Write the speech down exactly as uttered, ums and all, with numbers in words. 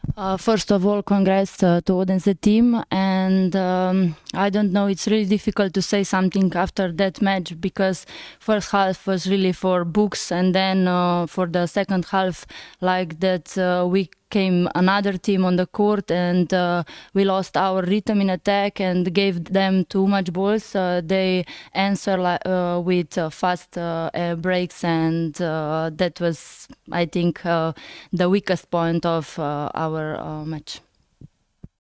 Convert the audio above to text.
Uh, first of all, congrats uh, to Odense team, and um, I don't know, it's really difficult to say something after that match, because first half was really for books, and then uh, for the second half, like that, uh, we came another team on the court, and uh, we lost our rhythm in attack and gave them too much balls. Uh, they answer uh, with uh, fast uh, uh, breaks, and uh, that was, I think, uh, the weakest point of uh, our uh, match.